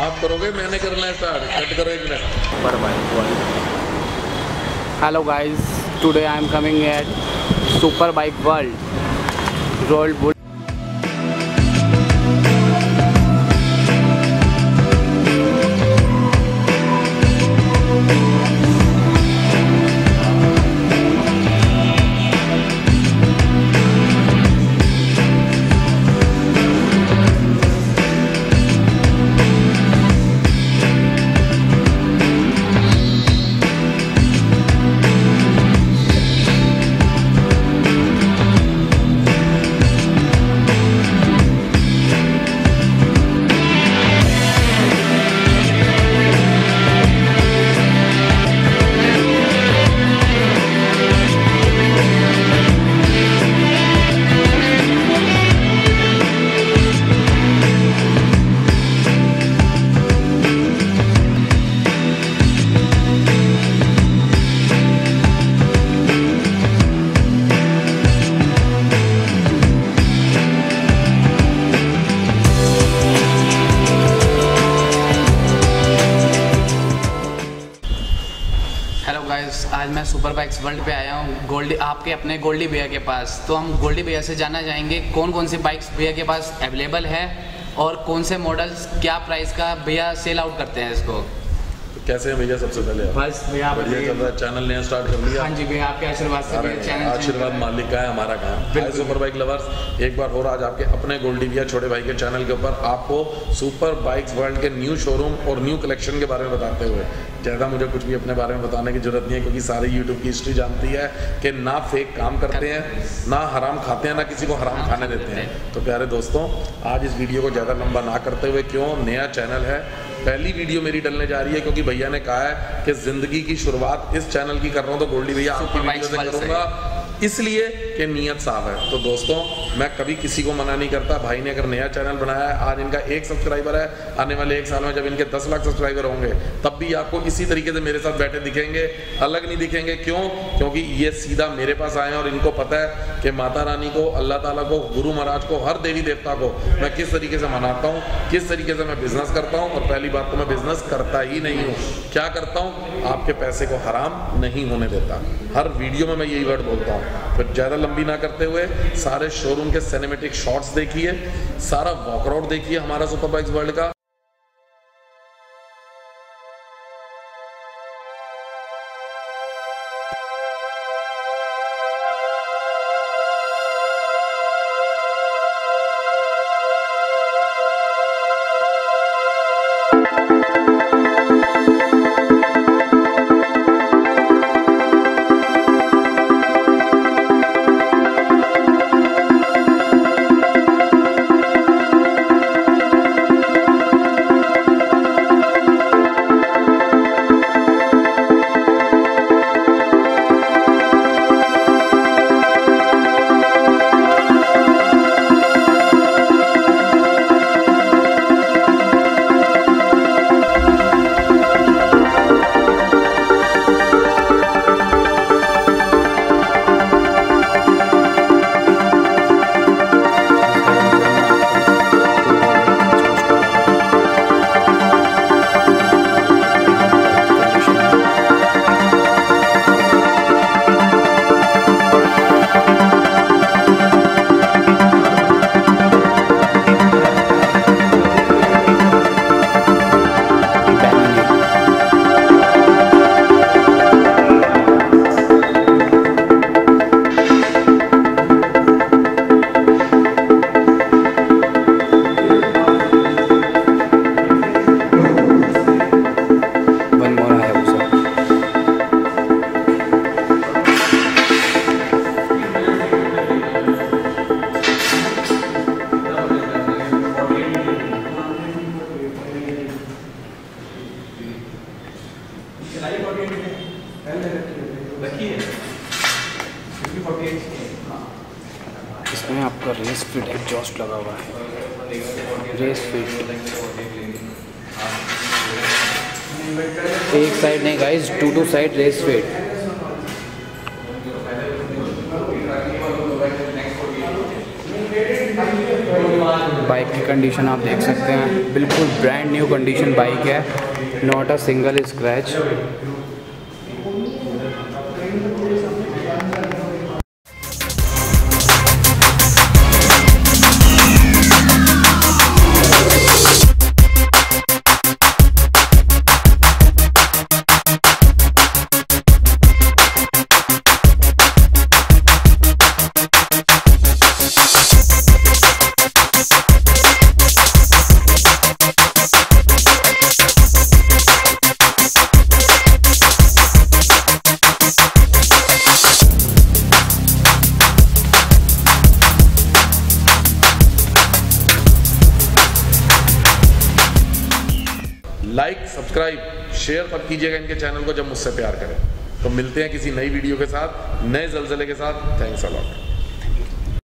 आप करोगे, मैंने करना है स्टार्ट। कट करो 1 मिनट। पर भाई hello guys, today I am coming at super bike world roll bull. आज मैं सुपर बाइक्स वर्ल्ड पे आया हूँ गोल्डी आपके अपने गोल्डी भैया के पास। तो हम गोल्डी भैया से जानना चाहेंगे कौन कौन सी बाइक्स भैया के पास अवेलेबल है और कौन से मॉडल्स क्या प्राइस का भैया सेल आउट करते हैं इसको। तो कैसे हैं भैया? सबसे पहले बस भैया बढ़िया चल रहा है, चैनल नया स्टार्ट कर लिया। हाँ जी भैया, आपके आशीर्वाद से चैनल आशीर्वाद मालिक का है, हमारा काम है। सुपर बाइक लवर्स, एक बार और आज आपके अपने गोल्डी भैया छोटे भाई के चैनल के ऊपर आपको सुपर बाइक्स वर्ल्ड के न्यू शोरूम और न्यू कलेक्शन के बारे में बताते हुए, ज़्यादा मुझे कुछ भी अपने बारे में बताने की जरूरत नहीं है, क्योंकि सारी यूट्यूब की हिस्ट्री जानती है कि ना फेक काम करते हैं, ना हराम खाते हैं, ना किसी को हराम खाने देते हैं। तो प्यारे दोस्तों, आज इस वीडियो को ज़्यादा लंबा ना करते हुए, क्यों नया चैनल है, पहली वीडियो मेरी डलने जा रही है, क्योंकि भैया ने कहा है कि ज़िंदगी की शुरुआत इस चैनल की कर रहा हूँ, तो गोल्डी भैया आपकी वीडियो से करूँगा, इसलिए कि नीयत साफ है। तो दोस्तों, मैं कभी किसी को मना नहीं करता। भाई ने अगर नया चैनल बनाया है, आज इनका 1 सब्सक्राइबर है, आने वाले 1 साल में जब इनके 10 लाख सब्सक्राइबर होंगे तब भी आपको इसी तरीके से मेरे साथ बैठे दिखेंगे, अलग नहीं दिखेंगे। क्यों? क्योंकि ये सीधा मेरे पास आए हैं और इनको पता है कि माता रानी को, अल्लाह ताला को, गुरु महाराज को, हर देवी देवता को मैं किस तरीके से मनाता हूँ, किस तरीके से मैं बिजनेस करता हूँ। और पहली बात तो मैं बिजनेस करता ही नहीं हूँ। क्या करता हूँ? आपके पैसे को हराम नहीं होने देता। हर वीडियो में मैं यही वर्ड बोलता हूँ। फिर ज़्यादा लंबी ना करते हुए सारे शोरूम के सिनेमैटिक शॉट्स देखिए, सारा वॉकआउट देखिए हमारा सुपर बाइक्स वर्ल्ड का। इसमें आपका रेस फिट एग्जॉस्ट लगा हुआ है। रेस फिट एक साइड नहीं guys, 2 side race fit. Bike की कंडीशन आप देख सकते हैं, बिल्कुल ब्रांड न्यू कंडीशन बाइक है, not a single scratch. Like, subscribe, share तब कीजिएगा इनके चैनल को जब मुझसे प्यार करें। तो मिलते हैं किसी नई वीडियो के साथ, नए ज़लज़ले के साथ। Thanks a lot.